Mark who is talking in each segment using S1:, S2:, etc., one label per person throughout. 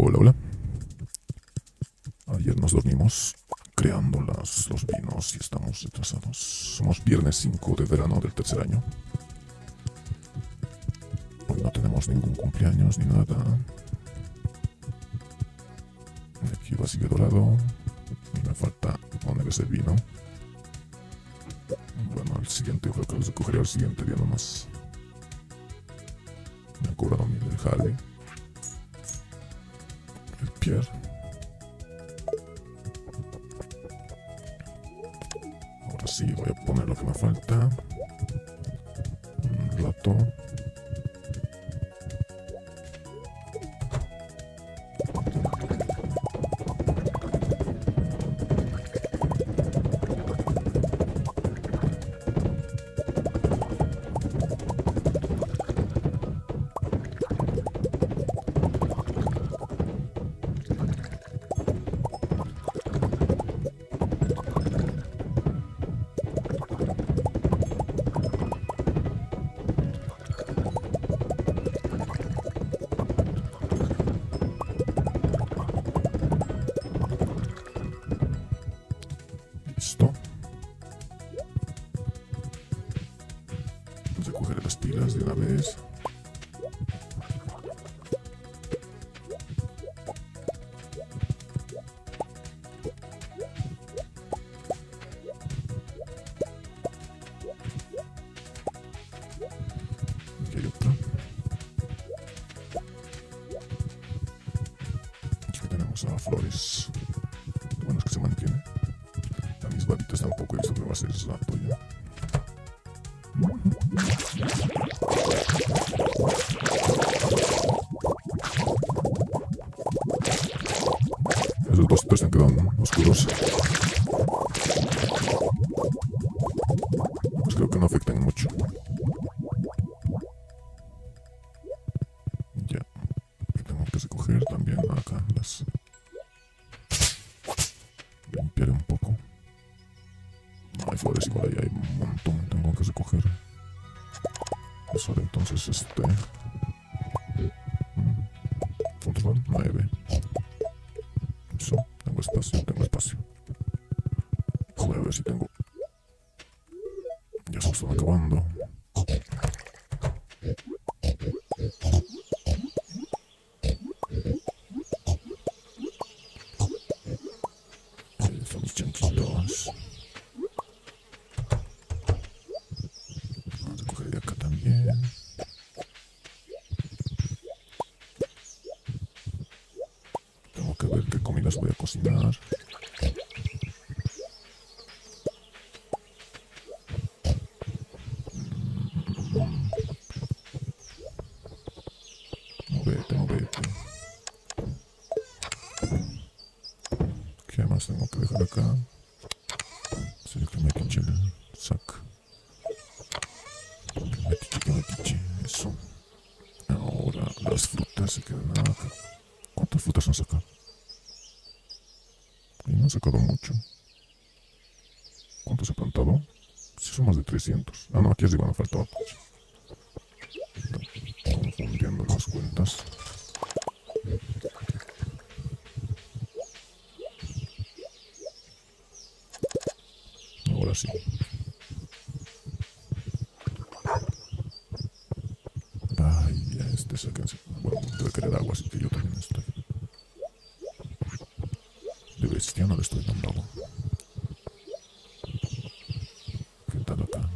S1: Hola, hola. Ayer nos dormimos creando los vinos y estamos retrasados. Somos viernes 5 de verano del tercer año. Hoy no tenemos ningún cumpleaños ni nada. Aquí va sigue dorado. Y me falta poner ese vino. Bueno, el siguiente, creo que los recogeré el siguiente día nomás. Me han cobrado 1000 el Jale. El Pierre. Ahora sí, voy a poner lo que me falta. Un rato. Listo. Vamos a coger las pilas de una vez. Aquí hay otra. Aquí tenemos a Flores. Bueno, es que se mantiene. A mis varitas tampoco he visto que va a ser rato ya. Esos dos se han quedado oscuros. Pues creo que no afectan mucho. Ya. Tengo que recoger también acá las. Limpiar un poco. No hay flores igual, ahí hay un montón. Tengo que recoger. Eso de entonces ¿cuántos van? 9. Eso, tengo espacio, tengo espacio. Voy a ver si tengo. Ya se están acabando. Son mis chanquitos. Vamos a coger de acá también. Tengo que ver qué comidas voy a cocinar. Movete. ¿Qué más tengo que dejar acá? Select el sac. Que eso. Ahora las frutas se quedan acá. ¿Cuántas frutas han sacado? Y no han sacado mucho. ¿Cuántos he plantado? Sí, son más de 300. Ah, no, aquí arriba me faltaba. Confundiendo las cuentas. Ahora sí. Vaya, sáquense. Bueno, debe querer agua, así que yo también estoy. De bestia no le estoy dando agua. ¿Qué tal acá?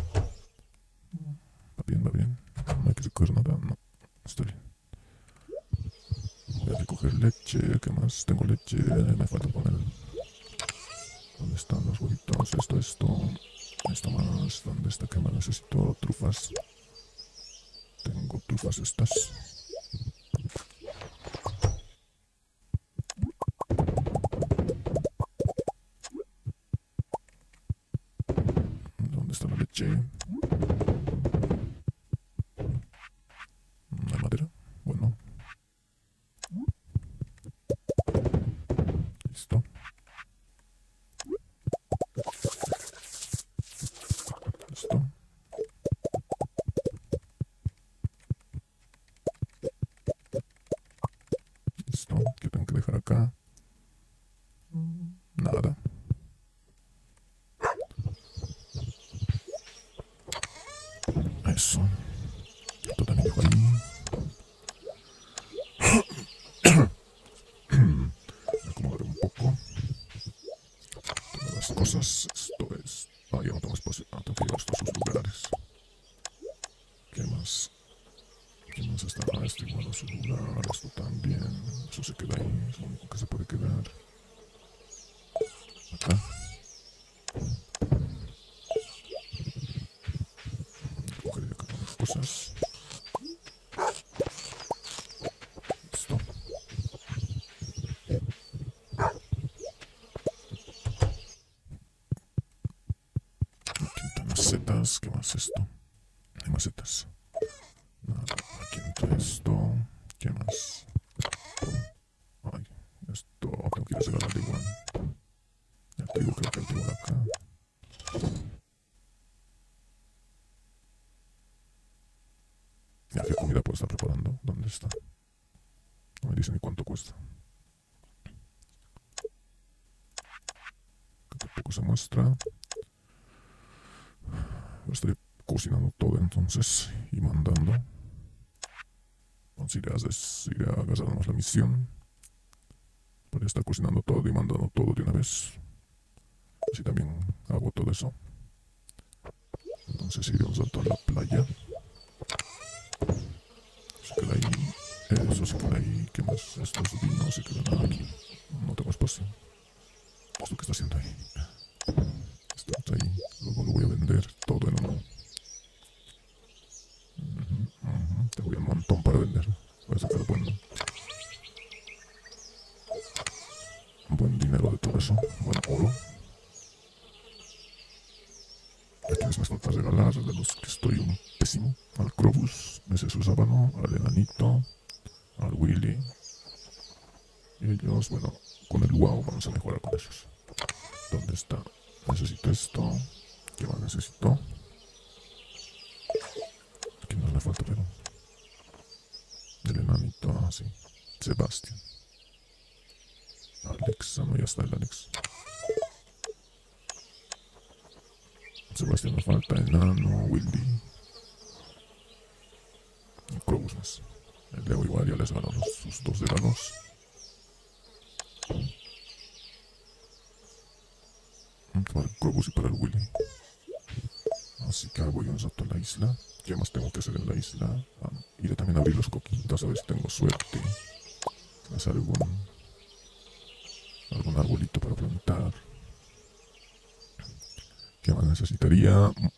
S1: Va bien, va bien. No hay que recoger nada, no. Está bien. Voy a recoger leche. ¿Qué más? Tengo leche. Me falta poner. ¿Dónde están los huevitos? Esto más. ¿Dónde está? ¿Qué más necesito? Trufas. Tengo trufas estas. ¿Dónde está la leche? ¿La madera? Bueno. Listo. Listo. Listo. más cosas. Esto es... Ah, ya no tengo espacio. Ah, tengo que llevar estos a sus lugares. ¿Qué más? ¿Qué más está? Ah, este igual a su lugar. Esto también. Eso se queda ahí. Es lo único que se puede quedar. Acá. Cogeré acá unas cosas. Listo. Aquí están las setas. ¿Qué más es esto? Hay más setas. Nada, aquí entra esto. ¿Qué más? Ay, esto tengo que ir a regalar igual. Ya te digo, creo que hay igual acá. Ya, ¿qué comida puedo estar preparando? ¿Dónde está? No me dice ni cuánto cuesta. Tampoco se muestra. Estoy cocinando todo entonces y mandando. Entonces iré a agarrarnos la misión para estar cocinando todo y mandando todo de una vez. Así también hago todo eso. Entonces iré un rato a la playa. Se queda ahí. Eso se queda ahí. ¿Qué más? Estos vinos se quedan aquí. No tengo espacio. ¿Esto qué está haciendo ahí? Esto está ahí. Luego lo voy a vender todo en uno. Tengo un montón para vender. Voy a sacar buen dinero de todo eso. Buen oro. ¿A quienes me falta regalar? De los que estoy un pésimo. Al Crobus, ese es su sábano. Al enanito. Al Willy. Y ellos, bueno, con el wow vamos a mejorar con esos. ¿Dónde está? Necesito esto. ¿Qué más necesito? Aquí no le falta, pero... El enanito, sí. Sebastián. Alex, no, ya está el Alex. Sebastián me falta, enano, Willy. Y Crobus más. El Leo igual ya les ganó sus dos regalos. Para el Crobus y para el Willy. Así que voy un rato a la isla. ¿Qué más tengo que hacer en la isla? Iré también a abrir los coquitos, a ver si tengo suerte. Hacer algún arbolito para plantar. ¿Qué más necesitaría?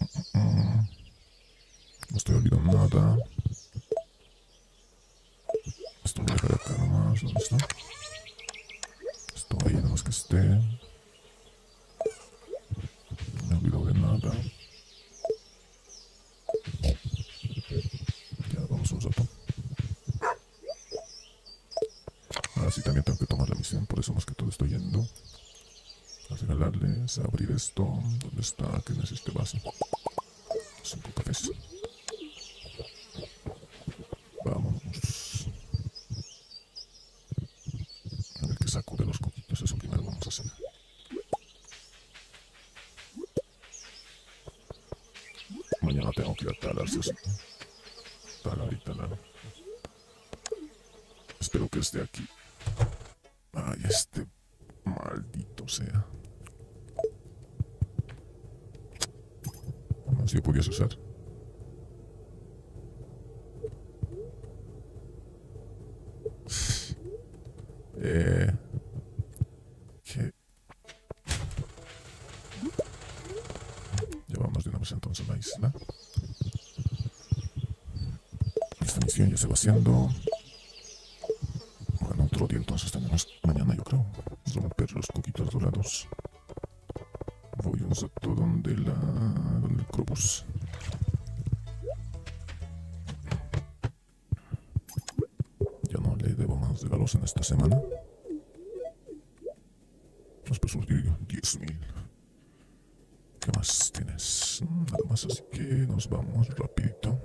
S1: No estoy olvidando nada. Esto lo dejaré acá nomás. ¿Dónde está? Esto ahí, nada más que esté. No me he olvidado de nada. Ya vamos un rato. Ahora sí también tengo que tomar la misión, por eso más que todo estoy yendo a regalarles, a abrir esto. ¿Dónde está? ¿Qué necesite base? 5 cafés. Vámonos. A ver qué saco de los coquitos. Eso primero vamos a hacer. Mañana tengo que ir a talar, sí o sí. Talar y talar. Espero que esté aquí. Ay, este maldito sea. No sé si podías usar. ¿Qué? Ya vamos de una vez entonces a la isla. Esta misión ya se va haciendo. Bueno, otro día entonces tenemos mañana, yo creo. Romper los coquitos dorados. Voy un rato donde el Crobus. Ya no le debo más regalos en esta semana. Nos puede surtir 10.000. ¿Qué más tienes? Nada más, así que nos vamos rapidito.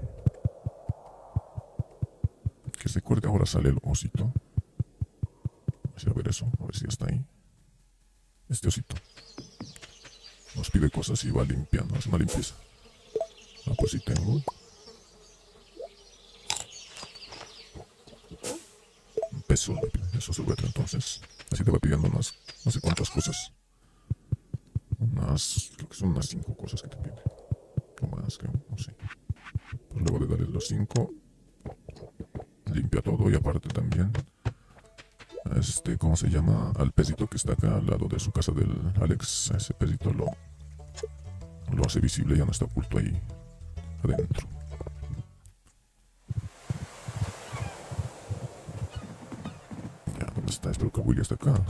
S1: Que se recuerde, ahora sale el osito. Vamos a ir a ver eso, a ver si ya está ahí. Este osito nos pide cosas y va limpiando, hace una limpieza. Ah, pues sí tengo. Un peso, eso se lo voy a traer entonces. Así te va pidiendo unas, no sé cuántas cosas. creo que son unas 5 cosas que te pide. O más, creo, no sé. Pues luego de darle los 5, limpia todo y aparte también, ¿cómo se llama? Al pesito que está acá al lado de su casa del Alex, a ese pesito lo hace visible, ya no está oculto ahí adentro. Ya, ¿dónde está? Espero que Willy esté acá.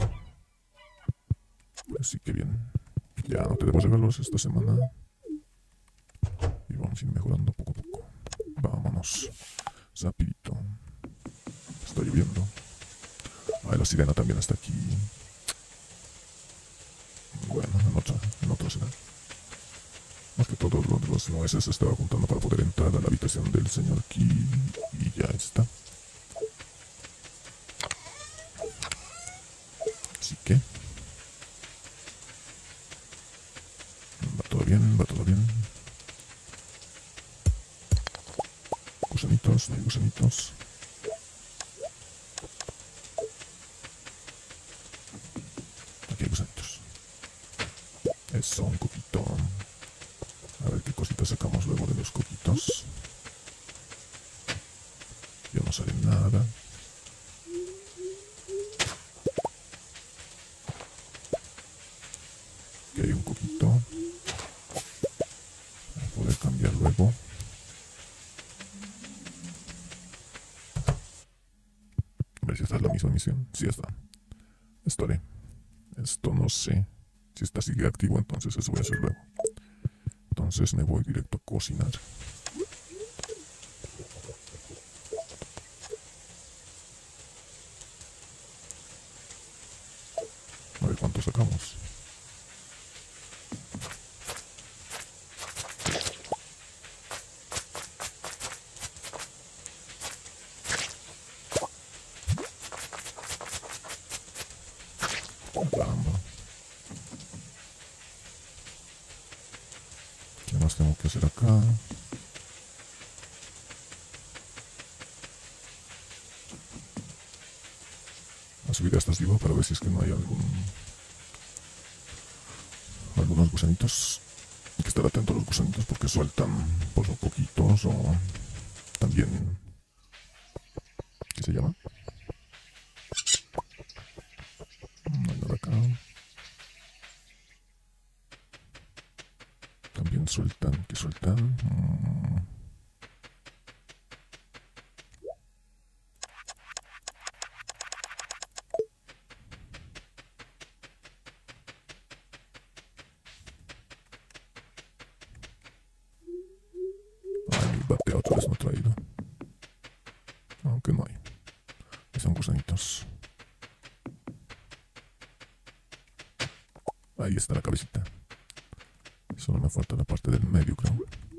S1: Así que bien. Ya no te debo regalos esta semana. Y vamos a ir mejorando poco a poco. Vámonos. Rapidito. Está lloviendo. Ay, la sirena también está aquí. Bueno, en otra será. Más que todo lo de los nueces estaba juntando para poder entrar a la habitación del señor Key. Y ya está. Así que va todo bien, va todo bien. Gusanitos, no hay gusanitos. Aquí hay gusanitos. Eso, un coquito. A ver qué cositas sacamos luego de los coquitos. Ya no sale nada. Aquí hay un coquito. Para poder cambiar luego. A ver si esta es la misma misión. Sí está. Esto haré. Esto no sé. Si esta sigue activo, entonces eso voy a hacer luego. Entonces me voy directo a cocinar. A ver cuánto sacamos. Caramba. ¿Qué más tengo que hacer acá? A subir a estas diva para ver si es que no hay algunos gusanitos. Hay que estar atento a los gusanitos porque sueltan por lo poquitos o también... ¿Qué se llama? No hay nada acá. También sueltan, ¿qué sueltan? Ay, mi batea otra vez no ha traído. Aunque no hay. Y son gusanitos. Ahí está la cabecita. Solo me falta la parte del medio, creo.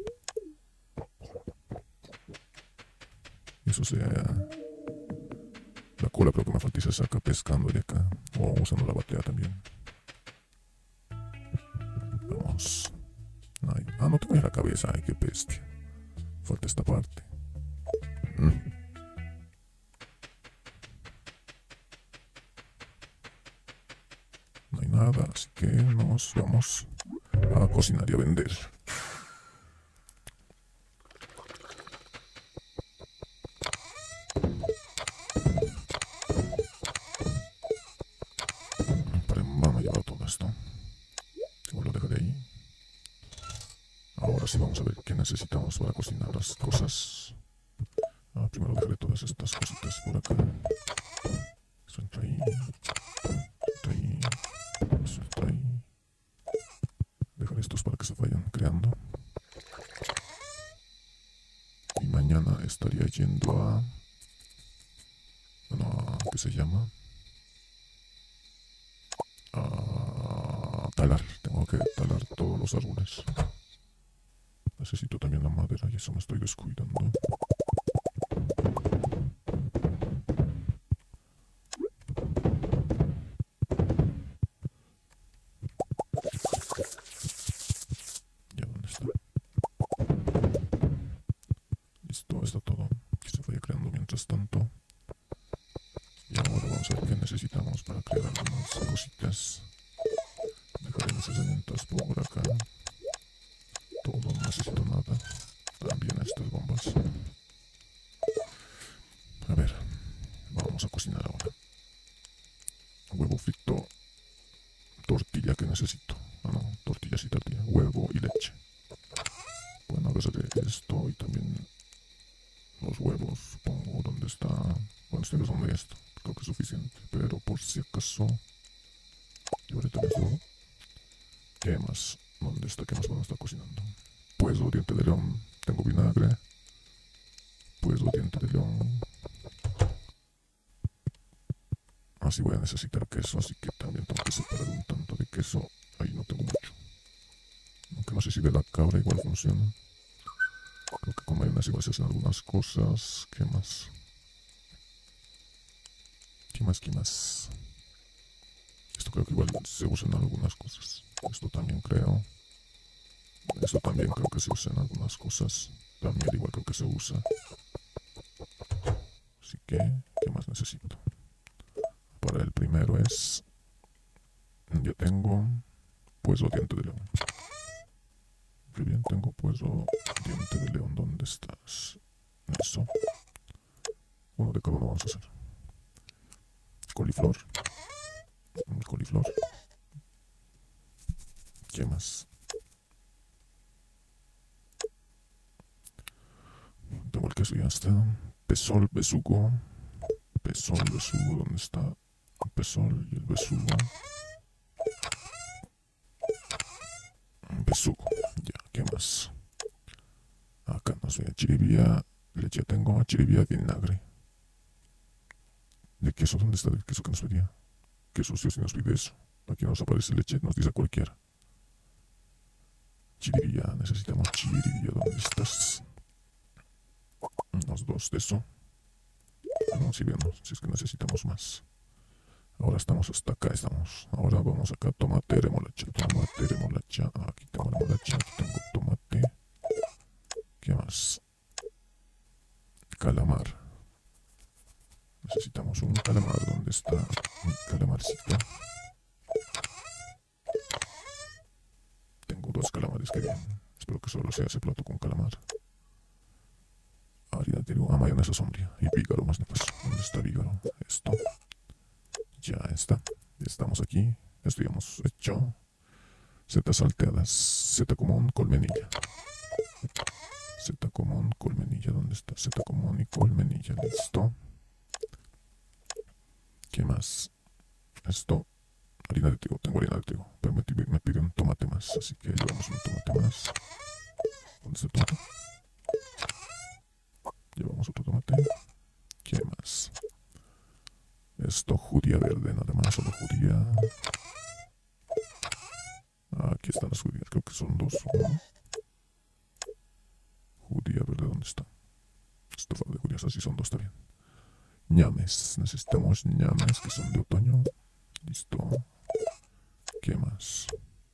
S1: Eso sea... La cola creo que me falta y se saca pescando de acá. O usando la batea también. Vamos. Ay, no tengo la cabeza. Ay, qué bestia. Falta esta parte. No hay nada, así que nos vamos a cocinar y a vender. Vamos a llevar todo esto. Lo dejaré ahí. Ahora sí vamos a ver qué necesitamos para cocinar las cosas. Primero dejaré todas estas cositas por acá. Eso entra ahí. Entra ahí. Eso entra ahí. Dejaré estos para que se vayan creando. Y mañana estaría yendo a... Bueno, ¿qué se llama? A talar. Tengo que talar todos los árboles. Necesito también la madera y eso me estoy descuidando. ¿Ya dónde está? Listo, está todo. Que se vaya creando mientras tanto. Y ahora vamos a ver qué necesitamos para crear algunas cositas. Dejaré las herramientas por y así tortilla, huevo y leche. Bueno, agarraré esto y también los huevos, supongo. ¿Dónde está? Bueno, estoy usando esto. Creo que es suficiente. Pero por si acaso, llevaré también todo. ¿Qué más? ¿Dónde está? ¿Qué más van a estar cocinando? Pues diente de león. Tengo vinagre. Pues diente de león. Así voy a necesitar queso, así que también tengo que separar un tanto de queso. Ahí no tengo mucho. Aunque no sé si de la cabra igual funciona. Creo que con mayonesa igual se hacen algunas cosas. ¿Qué más? ¿Qué más? ¿Qué más? Esto creo que igual se usa en algunas cosas. Esto también creo. Esto también creo que se usa en algunas cosas. También igual creo que se usa. Así que, ¿qué más necesito? Para el primero es... Yo tengo... Pues diente de león. Muy bien, tengo pues diente de león. ¿Dónde estás? Eso. Uno de cada uno vamos a hacer. Coliflor. Coliflor. ¿Qué más? Tengo el queso, ya está. Pesol, besugo. Pesol, besugo, ¿dónde está? El pesol y el besugo. Besugo, ya, ¿qué más? Acá no sé, chiribía, leche tengo, chiribía, vinagre. ¿De queso? ¿Dónde está el queso que nos pedía? Qué sucio si nos pide eso. Aquí nos aparece leche, nos dice cualquiera. Chiribía, necesitamos chiribía, ¿dónde estás? Unos dos de eso. No, si vemos, si es que necesitamos más. Ahora estamos hasta acá, estamos. Ahora vamos acá, tomate, remolacha, tomate, remolacha. Aquí tengo remolacha, aquí tengo tomate. ¿Qué más? Calamar. Necesitamos un calamar. ¿Dónde está mi calamarcito? Tengo dos calamares, que bien. Espero que solo sea ese plato con calamar. Harina de trigo, mayonesa sombría y pícaro más nefasto. ¿Dónde está pícaro? Esto. Ya está. Estamos aquí. Esto ya hemos hecho. Setas salteadas. Seta común, colmenilla. Seta común, colmenilla. ¿Dónde está? Seta común y colmenilla. Listo. ¿Qué más? Esto. Harina de trigo. Tengo harina de trigo. Pero me pide un tomate más. Así que llevamos un tomate más. ¿Dónde está el tomate? Llevamos otro tomate. ¿Qué más? Esto, judía verde, nada más, solo judía. Aquí están las judías, creo que son dos. Uno. Judía verde, ¿dónde está? Estofado de judías, así son dos, está bien. Ñames, necesitamos ñames que son de otoño. Listo. ¿Qué más?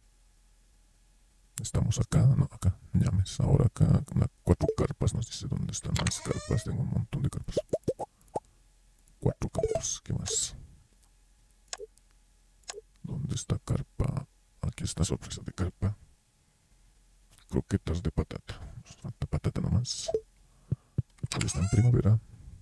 S1: Estamos acá, no, acá, ñames. Ahora acá, cuatro carpas, nos dice dónde están las carpas. Tengo un montón de carpas. Cuatro carpas, ¿qué más? ¿Dónde está carpa? Aquí está sorpresa de carpa. Croquetas de patata. Nos falta patata nomás. Está en primavera.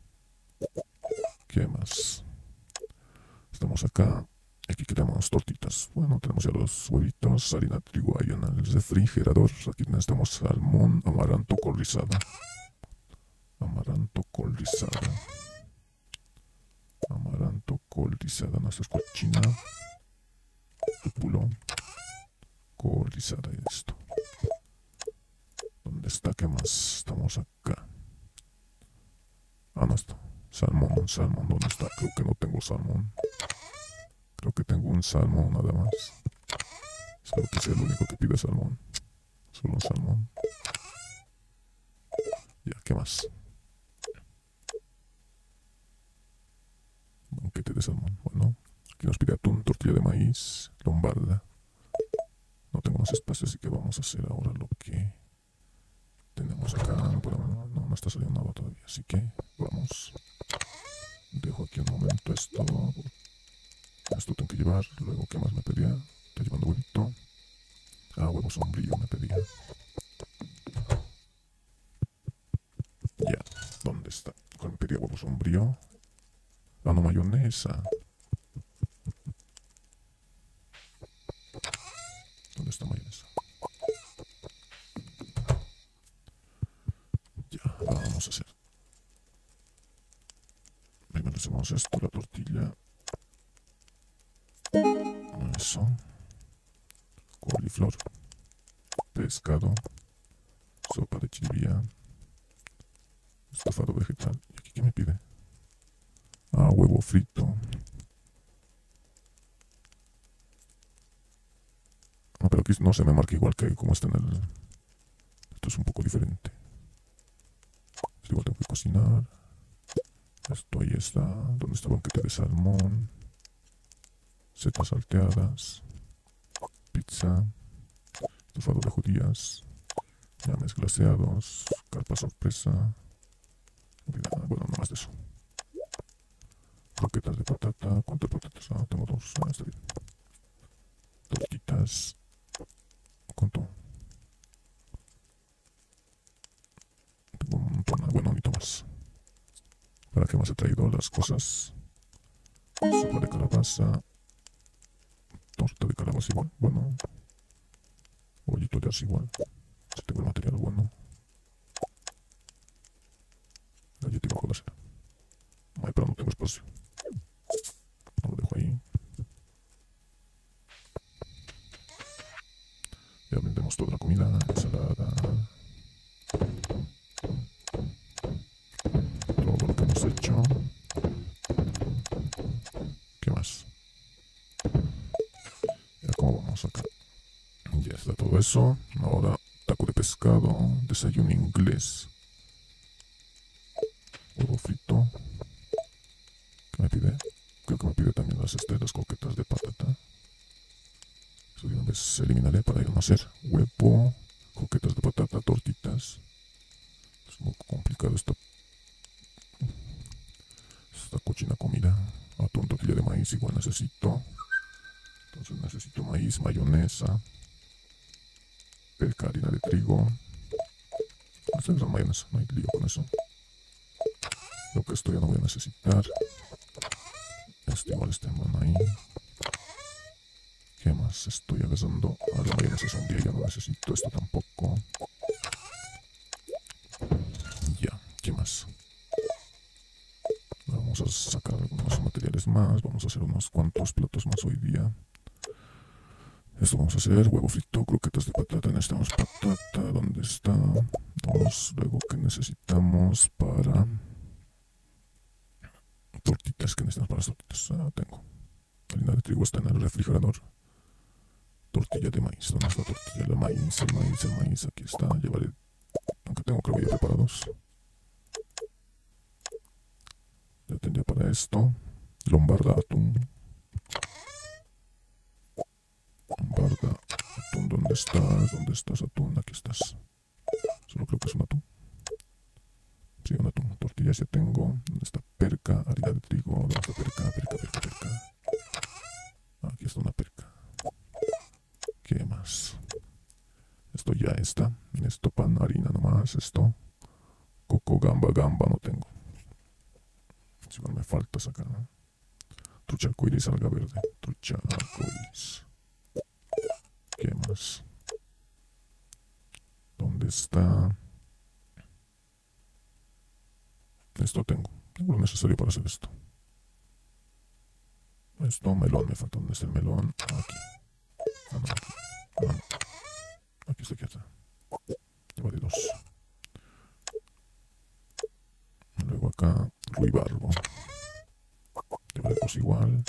S1: ¿Qué más? Estamos acá. Aquí queremos tortitas. Bueno, tenemos ya los huevitos, harina de trigo ahí en el refrigerador. Aquí necesitamos salmón, amaranto, col rizada. Amaranto, col rizada. Amaranto, col rizada. Nuestra cochina. Lúpulo. Col rizada y esto. ¿Dónde está? ¿Qué más? Estamos acá. Ah, no está. Salmón, salmón. ¿Dónde está? Creo que no tengo salmón. Creo que tengo un salmón nada más. Espero que sea el único que pide salmón. Solo un salmón. Ya, ¿qué más? Banquete de salmón. Bueno, aquí nos pide atún, tortilla de maíz, lombarda. No tengo más espacio, así que vamos a hacer ahora lo que tenemos acá. No está saliendo nada todavía, así que vamos. Dejo aquí un momento esto. Esto tengo que llevar. Luego, ¿qué más me pedía? Estoy llevando huevito. Ah, huevo sombrío me pedía. Ya, ¿dónde está? ¿Cuál me pedía huevo sombrío? Ah, no, mayonesa. ¿Dónde está mayonesa? mayonesa. Ya, ahora vamos a hacer. Primero hacemos esto, la tortilla. Eso. Coliflor. Pescado. Sopa de chiribía. Estofado vegetal. ¿Y aquí qué me pide? Ah, huevo frito. Ah, pero aquí no se me marca igual que como está en el... Esto es un poco diferente. Esto igual tengo que cocinar. Esto ahí está. ¿Dónde está el banquete de salmón? Setas salteadas. Pizza. Estofado de judías. Llames glaseados. Carpa sorpresa. Bueno, no más de eso. Croquetas de patata. ¿Cuántas patatas? Ah, tengo dos. Ah, está bien. Tortitas. ¿Cuánto? Tengo un montón. Bueno, necesito más. ¿Para qué más he traído las cosas? Sopa de calabaza. Torta de calabaza igual. Bueno. Bollito de arroz igual. Si tengo el material bueno. Galleta bajo la cena. Ay, pero no tengo espacio. No lo dejo ahí. Ya vendemos toda la comida. Ensalada. Todo lo que hemos hecho. ¿Qué más? Ya, ¿cómo vamos acá? Ya está todo eso. Ahora, taco de pescado. Desayuno inglés. Huevo frito. ¿Qué me pide? Creo que me pide también las croquetas de patata. Eso de una vez eliminaré para ir a hacer. Huevo, croquetas de patata, tortitas. Es muy complicado esta cochina comida. Atún, tortilla de maíz igual necesito. Entonces necesito maíz, mayonesa. Perca, harina de trigo. Esta es la mayonesa, no hay lío con eso. Lo que esto ya no voy a necesitar. Este igual está bueno ahí. ¿Qué más estoy agarrando? Ah, la mayonesa es un día, ya no necesito esto tampoco. Ya, ¿qué más? Vamos a sacar algunos materiales más. Vamos a hacer unos cuantos platos más hoy día. Esto vamos a hacer. Huevo frito, croquetas de patata. Necesitamos patata. ¿Dónde está? Vamos, luego, ¿qué necesitamos para tortitas? ¿Qué necesitamos para las tortitas? Ah, tengo. Harina de trigo está en el refrigerador. Tortilla de maíz. ¿Dónde está la tortilla? El maíz, el maíz, el maíz. Aquí está. Llevaré. Aunque tengo creo ya preparados. Ya tendría para esto. Lombarda, atún. Lombarda, atún. ¿Dónde estás? ¿Dónde estás, atún? Aquí estás. Solo creo que es un atún. Sí, un atún. Tortillas ya tengo. ¿Dónde está perca? Harina de trigo. ¿Dónde está perca? Perca, perca, perca. Aquí está una perca. ¿Qué más? Esto ya está. Esto pan, harina nomás. Esto. Coco, gamba, gamba no tengo. Si no me falta sacar. Trucha arcoíris, alga verde. Trucha arcoíris. ¿Qué más? ¿Dónde está? Esto tengo. Tengo lo necesario para hacer esto. Esto, melón, me falta. ¿Dónde está el melón? Aquí. Ah, no, aquí. Ah, no. Aquí está, aquí está. Lleva de dos. Luego acá, ruibarbo. Lleva de dos igual.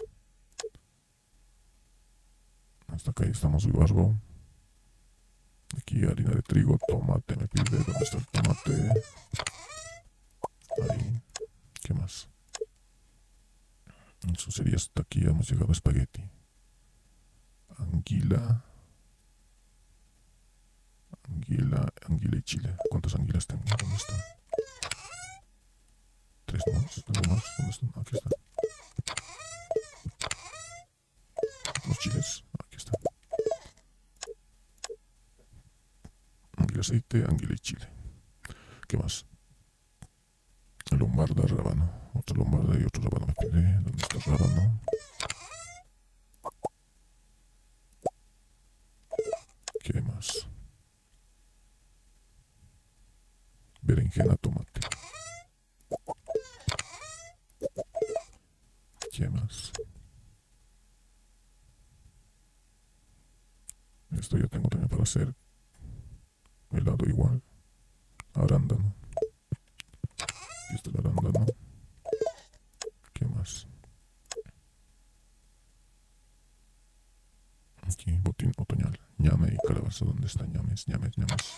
S1: Hasta acá estamos ruibarbo. Aquí harina de trigo, tomate me pide. ¿Dónde está el tomate? Ahí. ¿Qué más? Eso sería hasta aquí. Hemos llegado a espagueti. Anguila. Anguila y chile. ¿Cuántas anguilas tengo? ¿Dónde están? Tres más. ¿Tengo más? ¿Dónde están? Aquí están. Los chiles. Aquí están. Anguila, aceite, anguila y chile. ¿Qué más? Lombarda, rábano. Otra lombarda y otro rábano me pide. ¿Dónde está el rábano? berenjena, tomate. ¿Qué más? Esto ya tengo también para hacer helado igual. Arándano. Aquí está el arándano. ¿Qué más? Aquí, botín otoñal. Ñame y calabaza. ¿Dónde está ñames? Ñames, ñames.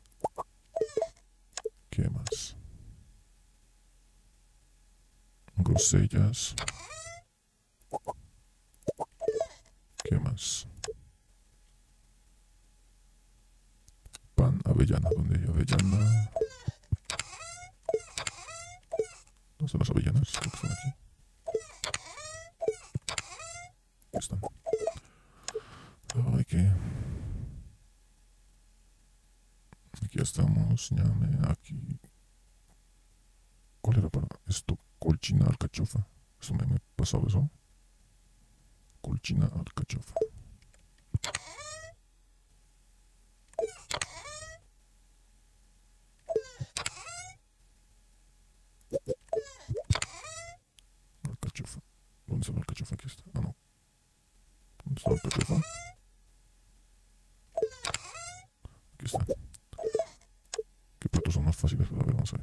S1: ¿Qué más? Grosellas. ¿Qué más? Pan, avellana. ¿Dónde hay avellana? ¿Dónde están las avellanas? Creo que están aquí. Aquí están. Ay, que... Aquí estamos, ñame, aquí. ¿Cuál era para esto? Colchina, alcachofa. Eso me pasaba eso. Colchina, alcachofa. Alcachofa. ¿Dónde está la alcachofa? Aquí está. Ah, no. ¿Dónde está la alcachofa? Aquí está. ¿Qué platos son más fáciles? A ver, vamos a ver.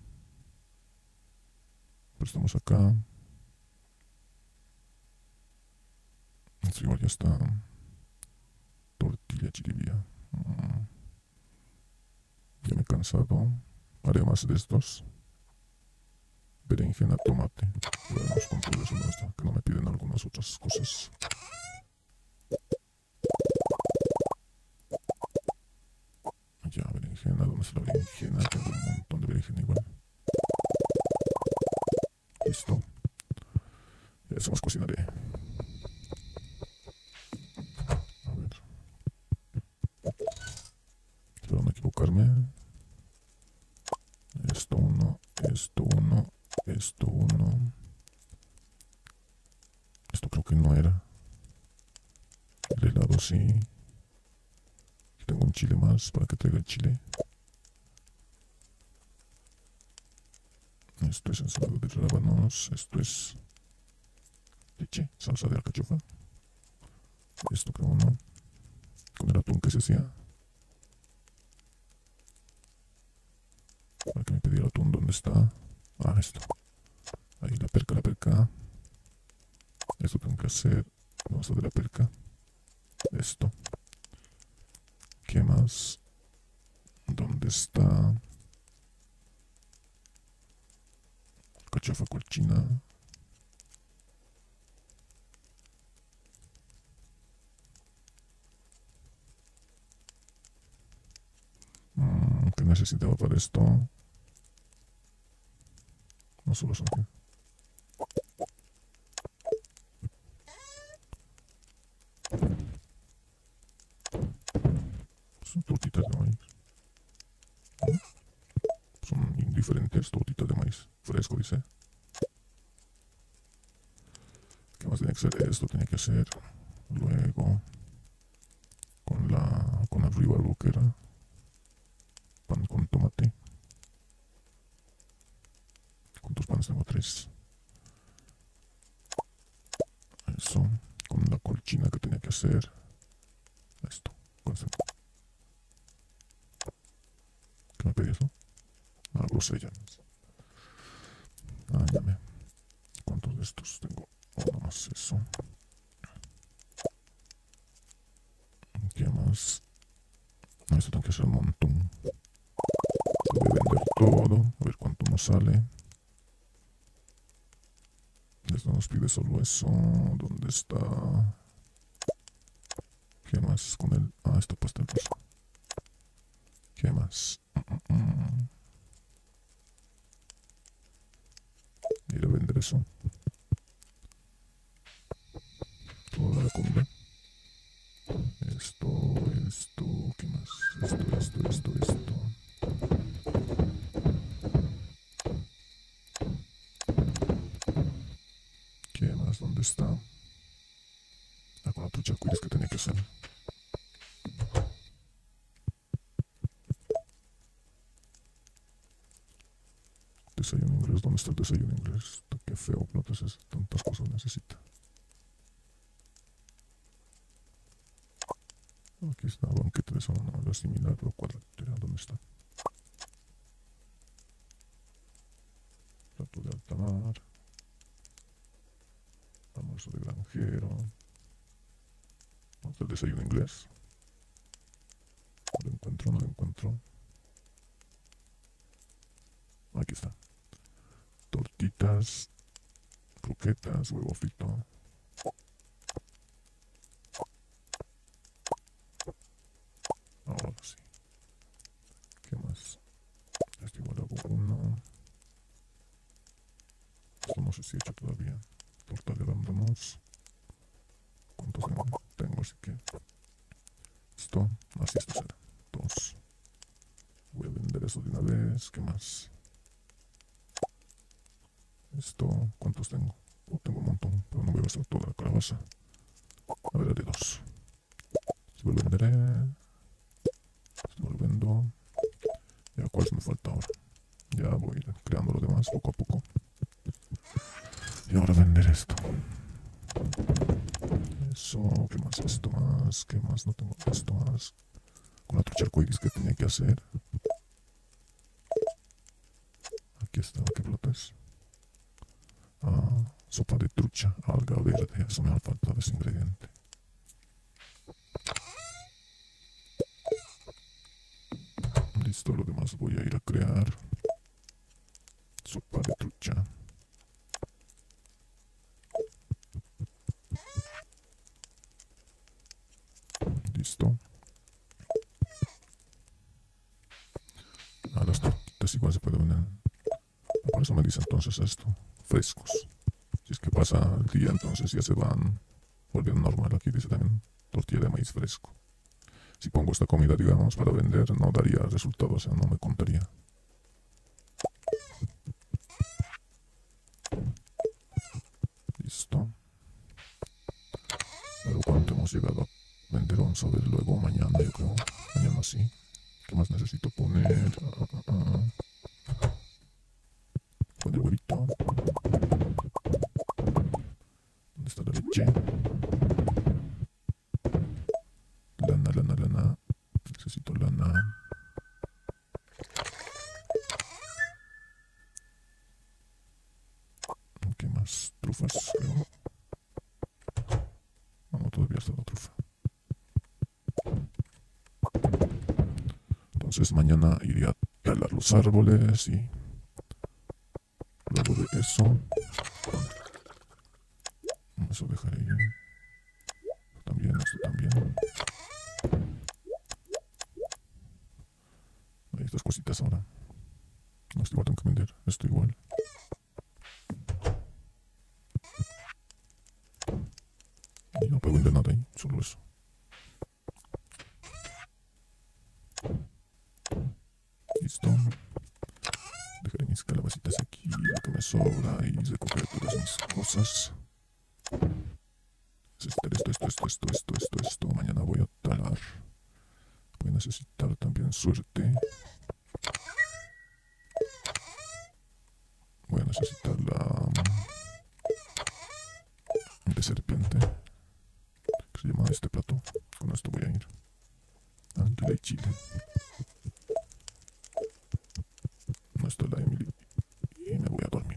S1: Pero estamos acá. Esto igual ya está. Tortilla chiribía. Ya me he cansado. Haré más de estos. Berenjena, tomate. Veamos con todo eso, ¿dónde está? Que no me piden algunas otras cosas. Ya, berenjena, ¿dónde está la berenjena? Tengo un montón de berenjena igual. Listo. Y eso más cocinaré. A ver. Espero no equivocarme. Esto uno, esto uno, esto uno. Esto creo que no era. El helado sí. Aquí tengo un chile más para que traiga el chile. Esto es ensalada de rábanos. Esto es leche, salsa de alcachofa. Esto creo no. Con el atún que se hacía. Para que me pidiera atún, ¿dónde está? Ah, esto. Ahí la perca, la perca. Esto tengo que hacer. Vamos a de la perca. Esto. ¿Qué más? ¿Dónde está? Alcachofa colchina. ¿Qué necesitaba para esto? No solo son que. Son tortitas de maíz. Son indiferentes tortitas de maíz. Fresco, dice. ¿Qué más tenía que hacer? Esto tenía que hacer. Luego. Con arriba algo que era. Pan con tomate. ¿Cuántos panes tengo? 3. Eso. Con la colchina que tenía que hacer. Esto. ¿Qué me pedí eso? Ah, grosella. Ah, ya me. ¿Cuántos de estos tengo? Uno más eso. ¿Qué más? No, esto tengo que hacer un montón. Voy a vender todo. A ver cuánto nos sale. Esto nos pide solo eso. ¿Dónde está? ¿Qué más con el? Ah, esta pasta rosa. ¿Qué más? Ir a vender eso. Toda la comida. Esto, ¿qué más? Esto. ¿Qué más? ¿Dónde está? Ah, con otros charcuterías que tenía que hacer. Desayuno inglés, ¿dónde está el desayuno inglés? Qué feo, plotas es, tantas cosas necesita. Aquí está, banquete de zona, no, similar, pero cuadrilátero, ¿dónde está? Plato de alta mar. Almuerzo de granjero. ¿Dónde está el desayuno inglés? No lo encuentro, no lo encuentro. Aquí está. Tortitas, croquetas, huevo frito. Ahora sí. ¿Qué más? Este igual hago uno. Esto no sé si he hecho todavía. Torta de arándanos. ¿Cuántos tengo? Tengo, así que... Esto, así esto será. Dos. Voy a vender eso de una vez. ¿Qué más? Esto, ¿cuántos tengo? Oh, tengo un montón, pero no voy a gastar toda la calabaza. A ver, haré dos. Esto lo venderé. Esto lo vendo. Ya, ¿cuáles me falta ahora? Ya voy a ir creando lo demás poco a poco. Y ahora vender esto. Eso, ¿qué más? Esto más, ¿qué más? No tengo esto más. Con otro charcoiris que tenía que hacer. Aquí está, ¿qué plata es? Ah, sopa de trucha, alga verde, eso me ha faltado ese ingrediente. Listo, lo demás voy a ir a crear. Sopa de trucha. Listo. A las tortitas igual se puede vender. Por eso me dice entonces esto. Frescos. Si es que pasa el día, entonces ya se van volviendo normal. Aquí dice también tortilla de maíz fresco. Si pongo esta comida, digamos, para vender, no daría resultado, o sea, no me contaría. Listo. Pero cuánto hemos llegado a vender, vamos a ver luego mañana, yo creo. Mañana sí. ¿Qué más necesito poner? Poner huevito. ¿Dónde está la leche? Lana, lana, lana. Necesito lana. ¿Qué más? Trufas, creo. No, todavía está la trufa. Entonces mañana iré a talar los árboles y luego de eso dejaré ahí. Esto también. Hay estas cositas ahora. No, esto igual tengo que vender. Esto igual. Y no puedo vender nada ahí, solo eso. Listo. Dejaré mis calabacitas aquí, lo que me sobra, y recoger todas mis cosas. Necesitar esto. Mañana voy a talar. Voy a necesitar también suerte. Voy a necesitar la de serpiente. ¿Qué se llama este plato? Con esto voy a ir. Anguila y chile. No está la Emily. Y me voy a dormir.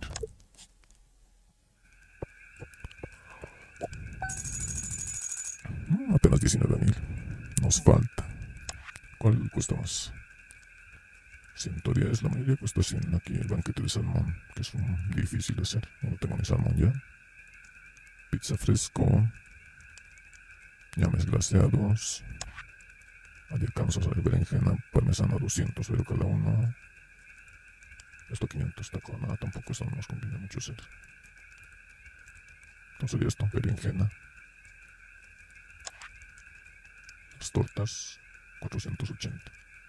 S1: Apenas 19.000. Nos falta. ¿Cuál cuesta más? 110, la mayoría cuesta 100. Aquí el banquete de salmón, que es difícil de hacer. No tengo ni salmón ya. Pizza fresco. Llames glaseados. Allí alcanzas a berenjena, parmesano a 200, pero cada uno. Esto 500 taco, nada, tampoco eso no nos conviene mucho hacer. Entonces sería esto, berenjena. Las tortas, 480.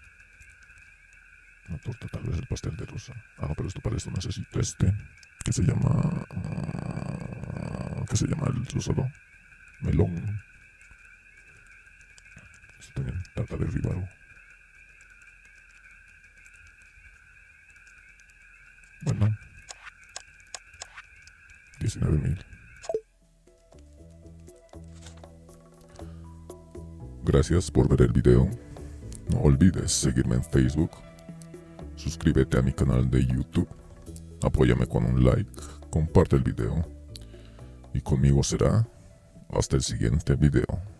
S1: Una torta, tal vez el pastel de rosa. Ah, pero esto para esto necesito este, que se llama... ¿qué se llama el rosado? Melón. Esto también, tarta de ríbaro. Bueno, 19.000. Gracias por ver el video. No olvides seguirme en Facebook. Suscríbete a mi canal de YouTube. Apóyame con un like. Comparte el video. Y conmigo será hasta el siguiente video.